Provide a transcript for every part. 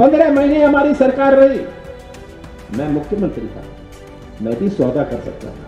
15 महीने हमारी सरकार रही, मैं मुख्यमंत्री था, मैं भी सौदा कर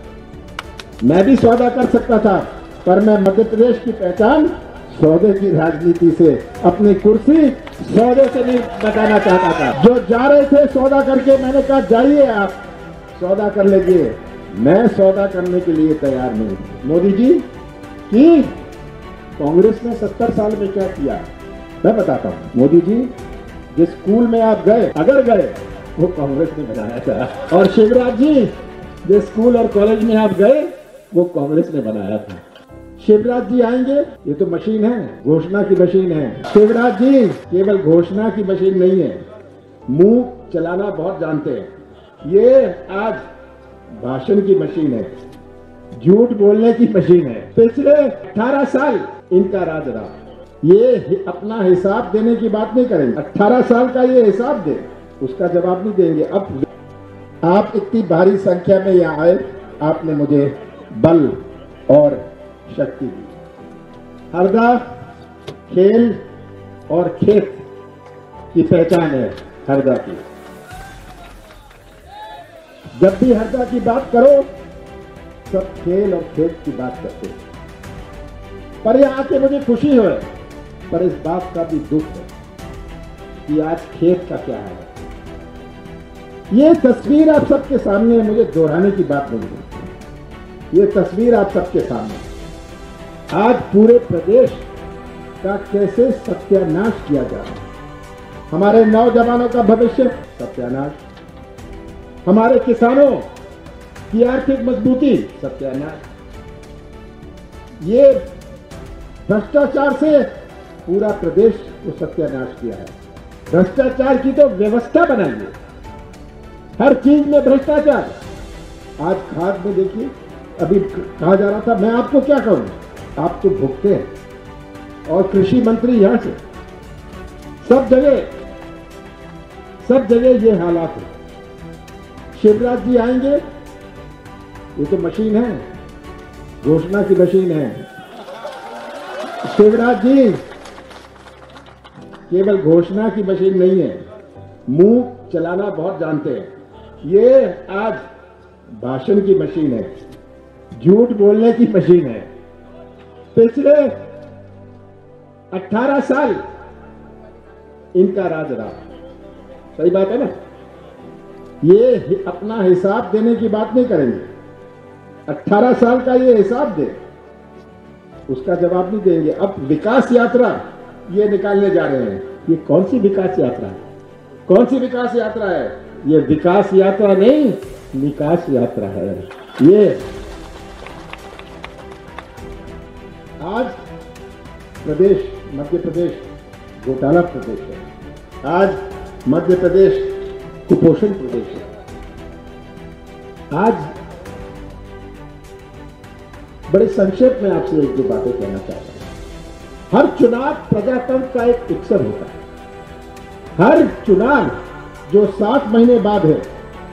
सकता था, पर मैं मध्य प्रदेश की पहचान सौदे की राजनीति से, अपनी कुर्सी सौदे से नहीं बताना चाहता था। जो जा रहे थे सौदा करके, मैंने कहा जाइए आप सौदा कर लीजिए, मैं सौदा करने के लिए तैयार नहीं। मोदी जी की कांग्रेस ने 70 साल में क्या किया मैं बताता हूँ। मोदी जी जिस स्कूल में आप गए, अगर गए, वो कांग्रेस ने बनाया था, और शिवराज जी जिस स्कूल और कॉलेज में आप गए, वो कांग्रेस ने बनाया था। शिवराज जी आएंगे, ये तो मशीन है, घोषणा की मशीन है। शिवराज जी केवल घोषणा की मशीन नहीं है, मुंह चलाना बहुत जानते हैं। ये आज भाषण की मशीन है, झूठ बोलने की मशीन है। पिछले 18 साल इनका राज रहा, ये अपना हिसाब देने की बात नहीं करेंगे। 18 साल का ये हिसाब दे, उसका जवाब नहीं देंगे। अब आप इतनी भारी संख्या में यहाँ आए, आपने मुझे बल और शक्ति दी। हरदा खेल और खेत की पहचान है हरदा की। जब भी हरदा की बात करो, सब खेल और खेत की बात करते हैं। पर यहाँ आके मुझे खुशी है, पर इस बात का भी दुख है कि आज खेत का क्या है। ये तस्वीर आप सबके सामने, मुझे दोहराने की बात नहीं है। ये तस्वीर आप सबके सामने, आज पूरे प्रदेश का कैसे सत्यानाश किया जा रहा है। हमारे नौजवानों का भविष्य सत्यानाश, हमारे किसानों की आर्थिक मजबूती सत्यानाश। ये भ्रष्टाचार से पूरा प्रदेश को सत्यानाश किया है। भ्रष्टाचार की तो व्यवस्था बनाइए, हर चीज में भ्रष्टाचार। आज खाद में देखिए, अभी कहा जा रहा था, मैं आपको क्या कहूं, आप तो भुगते हैं। और कृषि मंत्री यहां से, सब जगह ये हालात है। शिवराज जी आएंगे, ये तो मशीन है, घोषणा की मशीन है। शिवराज जी केवल घोषणा की मशीन नहीं है, मुंह चलाना बहुत जानते हैं। ये आज भाषण की मशीन है, झूठ बोलने की मशीन है। पिछले 18 साल इनका राज रहा, सही बात है ना। ये अपना हिसाब देने की बात नहीं करेंगे। 18 साल का ये हिसाब दे, उसका जवाब नहीं देंगे। अब विकास यात्रा ये निकालने जा रहे हैं। ये कौन सी विकास यात्रा है? कौन सी विकास यात्रा है? ये विकास यात्रा नहीं, निकास यात्रा है। ये आज प्रदेश, मध्य प्रदेश घोटाला प्रदेश है। आज मध्य प्रदेश कुपोषण प्रदेश है। आज बड़े संक्षेप में आपसे एक दो बातें कहना चाहता हूं। हर चुनाव प्रजातंत्र का एक उत्सव होता है। हर चुनाव जो 7 महीने बाद है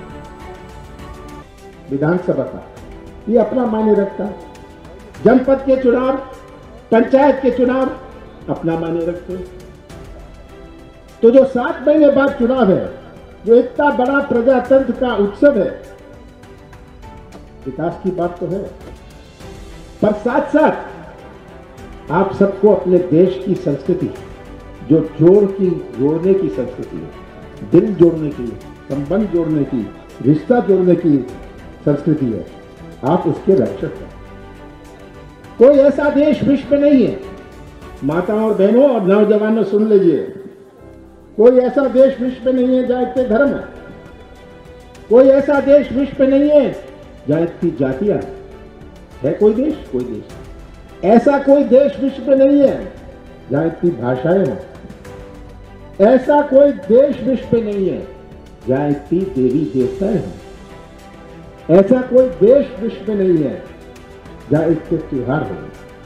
विधानसभा का, ये अपना मायने रखता है। जनपद के चुनाव, पंचायत के चुनाव अपना मायने रखते हैं। तो जो 7 महीने बाद चुनाव है, जो इतना बड़ा प्रजातंत्र का उत्सव है, विकास की बात तो है, पर साथ साथ आप सबको अपने देश की संस्कृति, जो जोड़ने की संस्कृति है, दिल जोड़ने की, संबंध जोड़ने की, रिश्ता जोड़ने की संस्कृति है, आप उसके रक्षक हैं। कोई ऐसा देश विश्व में नहीं है, माताओं और बहनों और नौजवानों सुन लीजिए, कोई ऐसा देश विश्व में नहीं है जहां इतने धर्म है। कोई ऐसा देश विश्व में नहीं है जहां इतनी जातियां है। कोई देश ऐसा, कोई देश विश्व में नहीं है जहां इतनी भाषाएं हों। ऐसा कोई देश विश्व में नहीं है जहां इतनी देवी देवताएं हों। ऐसा कोई देश विश्व में नहीं है जहां इतने त्योहार हो,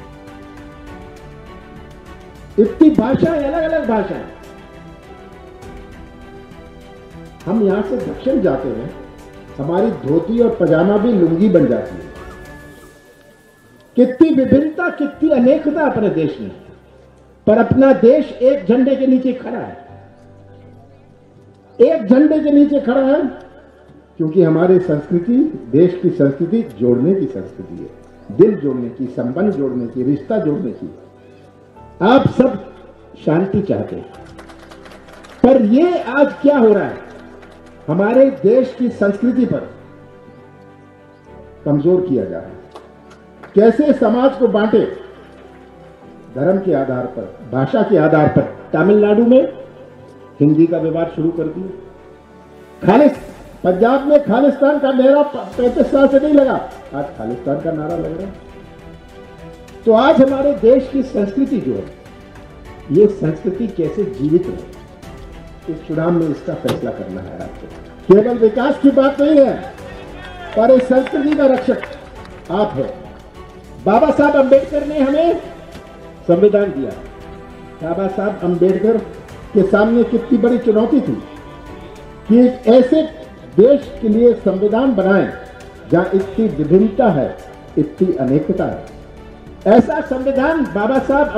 इतनी भाषाएं, अलग अलग भाषाएं। हम यहां से दक्षिण जाते हैं, हमारी धोती और पजामा भी लुंगी बन जाती है। कितनी विभिन्नता, कितनी अनेकता अपने देश में, पर अपना देश एक झंडे के नीचे खड़ा है। एक झंडे के नीचे खड़ा है, क्योंकि हमारी संस्कृति, देश की संस्कृति जोड़ने की संस्कृति है, दिल जोड़ने की, संबंध जोड़ने की, रिश्ता जोड़ने की। आप सब शांति चाहते हैं, पर ये आज क्या हो रहा है, हमारे देश की संस्कृति पर कमजोर किया जा रहा है। कैसे समाज को बांटे, धर्म के आधार पर, भाषा के आधार पर। तमिलनाडु में हिंदी का विवाद शुरू कर दिया। पंजाब में खालिस्तान का नारा 35 साल से नहीं लगा, आज खालिस्तान का नारा लग रहा है। तो आज हमारे देश की संस्कृति जो है, ये संस्कृति कैसे जीवित रहे, इस चुनाव में इसका फैसला करना है आपको। केवल विकास की बात नहीं है, पर इस संस्कृति का रक्षक आप है। बाबा साहब अंबेडकर ने हमें संविधान दिया। बाबा साहब अंबेडकर के सामने कितनी बड़ी चुनौती थी कि एक ऐसे देश के लिए संविधान बनाएं जहां इतनी विभिन्नता है, इतनी अनेकता है। ऐसा संविधान बाबा साहब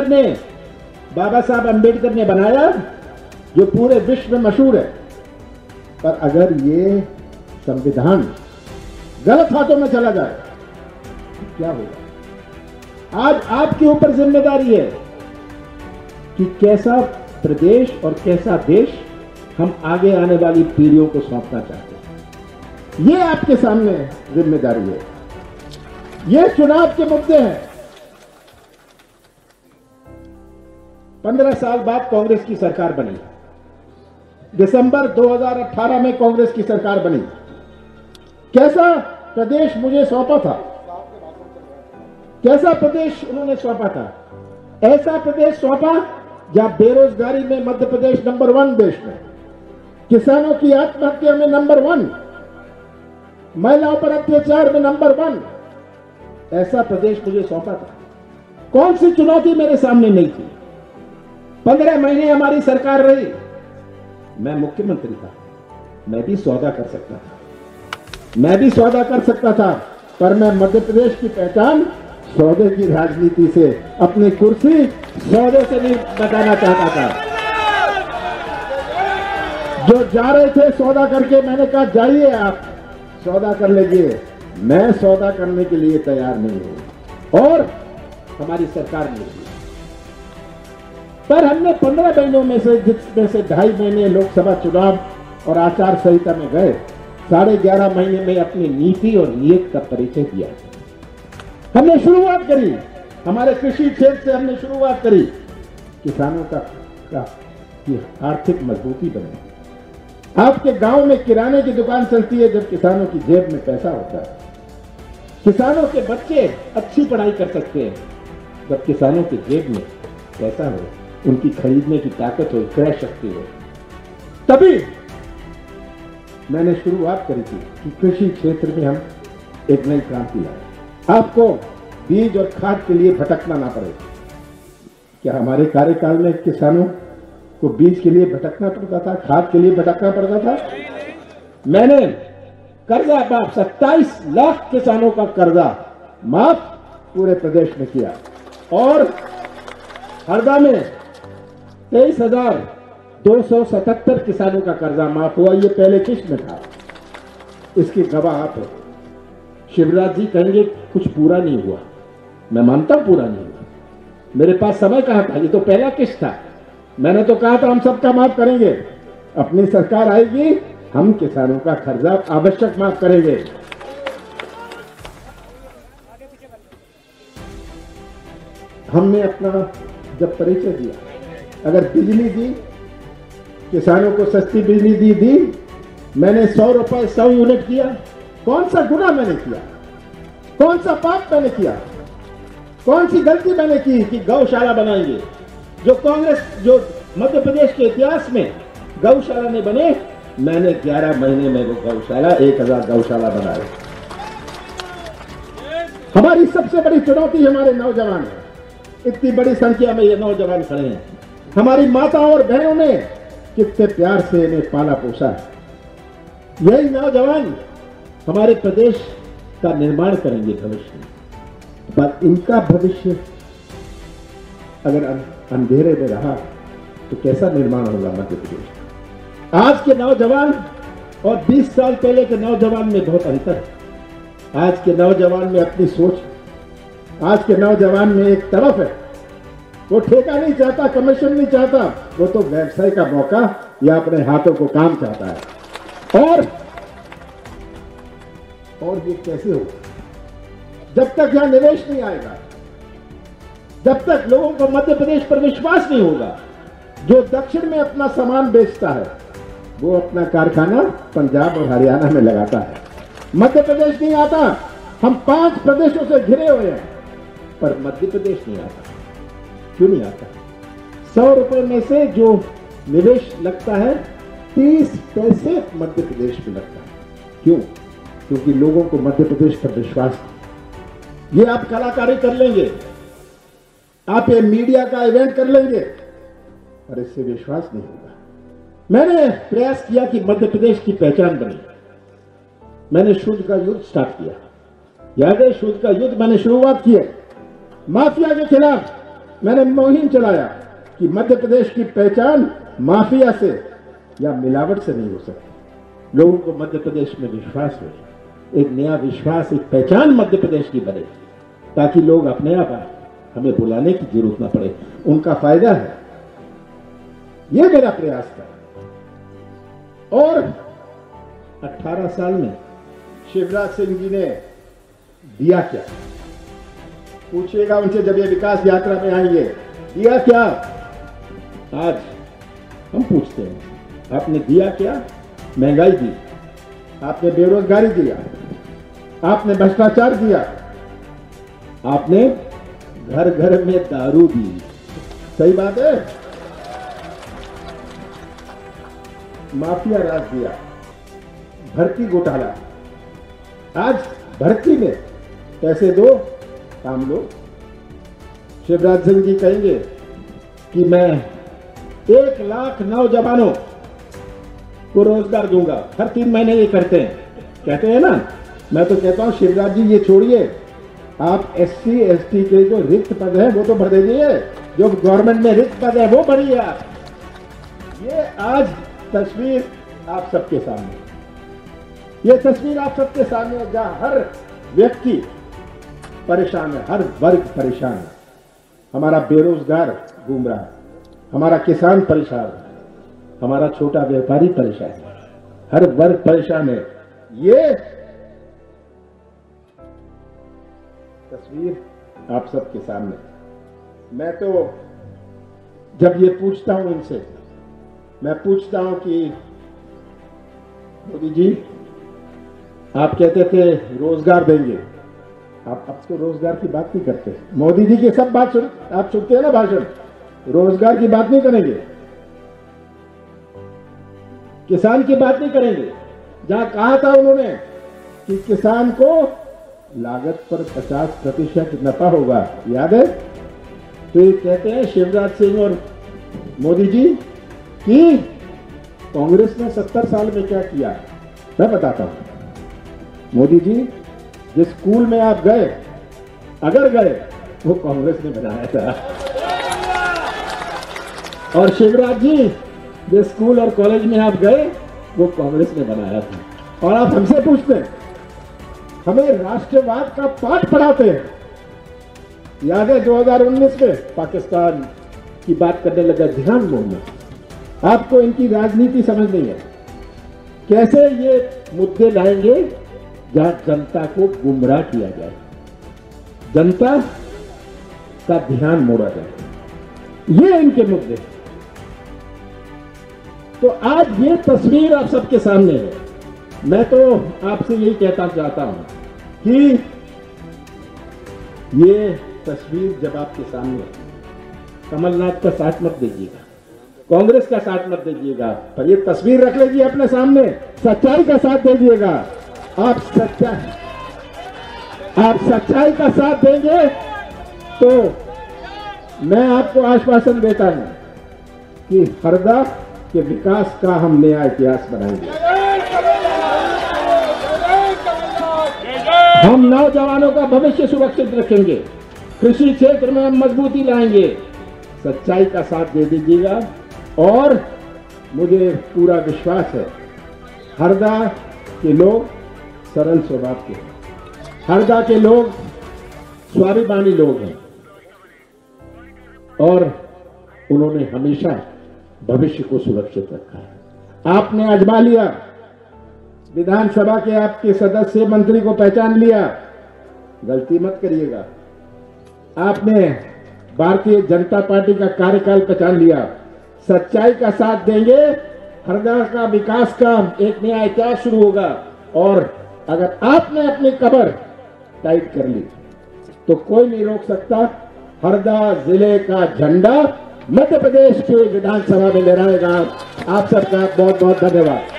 अंबेडकर ने बनाया जो पूरे विश्व में मशहूर है। पर अगर ये संविधान गलत हाथों में चला जाए तो क्या होगा? आज आपके ऊपर जिम्मेदारी है कि कैसा प्रदेश और कैसा देश हम आगे आने वाली पीढ़ियों को सौंपना चाहते हैं। ये आपके सामने जिम्मेदारी है। ये चुनाव के मुद्दे हैं। 15 साल बाद कांग्रेस की सरकार बनी। दिसंबर 2018 में कांग्रेस की सरकार बनी। कैसा प्रदेश मुझे सौंपा था, कैसा प्रदेश उन्होंने सौंपा था? ऐसा प्रदेश सौंपा जहां बेरोजगारी में मध्य प्रदेश नंबर 1 देश में, किसानों की आत्महत्या में नंबर 1, महिलाओं पर अत्याचार में नंबर 1। ऐसा प्रदेश मुझे सौंपा था। कौन सी चुनौती मेरे सामने नहीं थी? 15 महीने हमारी सरकार रही, मैं मुख्यमंत्री था, मैं भी सौदा कर सकता था, पर मैं मध्य प्रदेश की पहचान सौदे की राजनीति से, अपनी कुर्सी सौदे से नहीं बताना चाहता था। जो जा रहे थे सौदा करके, मैंने कहा जाइए आप सौदा कर लीजिए, मैं सौदा करने के लिए तैयार नहीं हूं। और हमारी सरकार ने की, पर हमने 15 महीनों में से, जिसमें से 2.5 महीने लोकसभा चुनाव और आचार संहिता में गए, 11.5 महीने में अपनी नीति और नीयत का परिचय दिया। हमने शुरुआत करी, हमारे कृषि क्षेत्र से हमने शुरुआत करी, किसानों का आर्थिक मजबूती बने। आपके गांव में किराने की दुकान चलती है जब किसानों की जेब में पैसा होता है। किसानों के बच्चे अच्छी पढ़ाई कर सकते हैं जब किसानों की जेब में पैसा हो, उनकी खरीदने की ताकत हो, क्रय शक्ति हो। तभी मैंने शुरुआत करी थी कि कृषि क्षेत्र में हम एक नई क्रांति लाए। आपको बीज और खाद के लिए भटकना ना पड़े। क्या हमारे कार्यकाल में किसानों को बीज के लिए भटकना पड़ता था, खाद के लिए भटकना पड़ता था? मैंने कर्जा माफ, 27 लाख किसानों का कर्जा माफ पूरे प्रदेश में किया। और हरदा में 23,277 किसानों का कर्जा माफ हुआ। ये पहले किस्त में था, इसकी गवाह आप है। शिवराज जी कहेंगे कुछ पूरा नहीं हुआ, मैं मानता हूं पूरा नहीं हुआ, मेरे पास समय कहां था, ये तो पहला किस्त था। मैंने तो कहा था हम सबका माफ करेंगे, अपनी सरकार आएगी हम किसानों का कर्जा आवश्यक माफ करेंगे। हमने अपना जब परिचय दिया, अगर बिजली दी, किसानों को सस्ती बिजली दी, मैंने 100 रुपए 100 यूनिट किया। कौन सा गुनाह मैंने किया, कौन सा पाप मैंने किया, कौन सी गलती मैंने की कि गौशाला बनाएंगे? जो कांग्रेस, जो मध्य प्रदेश के इतिहास में गौशाला नहीं बने, मैंने 11 महीने में वो गौशाला, 1000 गौशाला बनाए। हमारी सबसे बड़ी चुनौती हमारे नौजवान है। इतनी बड़ी संख्या में ये नौजवान खड़े हैं। हमारी माताओं और बहनों ने कितने प्यार से इन्हें पाला पोसा है। यही नौजवान हमारे प्रदेश का निर्माण करेंगे भविष्य में। पर इनका भविष्य अगर अंधेरे में रहा तो कैसा निर्माण होगा मध्य प्रदेश? आज के नौजवान और 20 साल पहले के नौजवान में बहुत अंतर है। आज के नौजवान में अपनी सोच, आज के नौजवान में एक तरफ है, वो ठेका नहीं चाहता, कमीशन नहीं चाहता, वो तो व्यवसाय का मौका या अपने हाथों को काम चाहता है। और ये कैसे होगा? जब तक यहां निवेश नहीं आएगा, जब तक लोगों को मध्य प्रदेश पर विश्वास नहीं होगा। जो दक्षिण में अपना सामान बेचता है वो अपना कारखाना पंजाब और हरियाणा में लगाता है, मध्य प्रदेश नहीं आता। हम 5 प्रदेशों से घिरे हुए हैं, पर मध्य प्रदेश नहीं आता। क्यों नहीं आता? 100 रुपए में से जो निवेश लगता है 30 पैसे मध्य प्रदेश में लगता है। क्यों? क्योंकि लोगों को मध्य प्रदेश पर विश्वास है। ये आप कलाकारी कर लेंगे, आप ये मीडिया का इवेंट कर लेंगे, पर इससे विश्वास नहीं होगा। मैंने प्रयास किया कि मध्य प्रदेश की पहचान बने। मैंने शुद्ध का युद्ध स्टार्ट किया, याद है? शुद्ध का युद्ध मैंने शुरुआत की है। माफिया के खिलाफ मैंने मुहिम चलाया कि मध्य प्रदेश की पहचान माफिया से या मिलावट से नहीं हो सकती। लोगों को मध्य प्रदेश में विश्वास हो, एक नया विश्वास, एक पहचान मध्य प्रदेश की बने, ताकि लोग अपने आप आए, हमें बुलाने की जरूरत ना पड़े, उनका फायदा है। यह मेरा प्रयास था। और 18 साल में शिवराज सिंह जी ने दिया क्या? पूछिएगा उनसे जब ये विकास यात्रा में आएंगे, दिया क्या? आज हम पूछते हैं, आपने दिया क्या? महंगाई दी, आपने बेरोजगारी दिया, आपने भ्रष्टाचार दिया, आपने घर घर में दारू दी। सही बात है? माफिया राज दिया, भर्ती घोटाला। आज भर्ती में पैसे दो, काम लो। शिवराज सिंह जी कहेंगे कि मैं 1 लाख नौजवानों को रोजगार दूंगा। हर 3 महीने ये करते हैं, कहते हैं ना। मैं तो कहता हूं शिवराज जी ये छोड़िए, आप SC ST के जो रिक्त पद है वो तो भर दीजिए, जो गवर्नमेंट में रिक्त पद है वो भरिए आप। ये आज तस्वीर आप सबके सामने, ये तस्वीर आप सबके सामने है, जहां हर व्यक्ति परेशान है, हर वर्ग परेशान है। हमारा बेरोजगार घूम रहा है, हमारा किसान परेशान है, हमारा छोटा व्यापारी परेशान है, हर वर्ग परेशान है। ये तस्वीर आप सबके सामने। मैं तो जब ये पूछता हूं इनसे, मैं पूछता हूं कि मोदी जी आप कहते थे रोजगार देंगे, आप अब तो रोजगार की बात नहीं करते। मोदी जी की सब बात आप सुनते हैं ना भाषण, रोजगार की बात नहीं करेंगे, किसान की बात नहीं करेंगे। जहां कहा था उन्होंने कि किसान को लागत पर 50% नफा होगा, याद है? तो ये कहते हैं शिवराज सिंह और मोदी जी कि कांग्रेस ने 70 साल में क्या किया। मैं बताता हूं। मोदी जी जिस स्कूल में आप गए, अगर गए, वो कांग्रेस ने बनाया था। और शिवराज जी जिस स्कूल और कॉलेज में आप गए, वो कांग्रेस ने बनाया था। और आप हमसे पूछते हैं, हमें राष्ट्रवाद का पाठ पढ़ाते हैं। याद है 2019 में पाकिस्तान की बात करने लगा ध्यान मोहम्मद। आपको इनकी राजनीति समझ नहीं है। कैसे ये मुद्दे लाएंगे जहां जनता को गुमराह किया जाए, जनता का ध्यान मोड़ा जाए, ये इनके मुद्दे। तो आज ये तस्वीर आप सबके सामने है। मैं तो आपसे यही कहता चाहता हूं कि ये तस्वीर जब आपके सामने, कमलनाथ का साथ मत दीजिएगा, कांग्रेस का साथ मत दीजिएगा, पर ये तस्वीर रख लीजिए अपने सामने, सच्चाई का साथ दीजिएगा। आप सच्चाई का साथ देंगे तो मैं आपको आश्वासन देता हूं कि हरदा के विकास का हम नया इतिहास बनाएंगे। हम नौजवानों का भविष्य सुरक्षित रखेंगे, कृषि क्षेत्र में हम मजबूती लाएंगे। सच्चाई का साथ दे दीजिएगा और मुझे पूरा विश्वास है हरदा के लोग सरल स्वभाव के हैं, हरदा के लोग स्वाभिमानी लोग हैं और उन्होंने हमेशा भविष्य को सुरक्षित रखा है। आपने आजमा लिया, विधानसभा के आपके सदस्य मंत्री को पहचान लिया, गलती मत करिएगा। आपने भारतीय जनता पार्टी का कार्यकाल पहचान लिया, सच्चाई का साथ देंगे, हरदा का विकास का एक नया इतिहास शुरू होगा। और अगर आपने अपनी कमर टाइट कर ली तो कोई नहीं रोक सकता। हरदा जिले का झंडा मध्य प्रदेश के विधानसभा में लहराएगा। आप सबका बहुत बहुत धन्यवाद।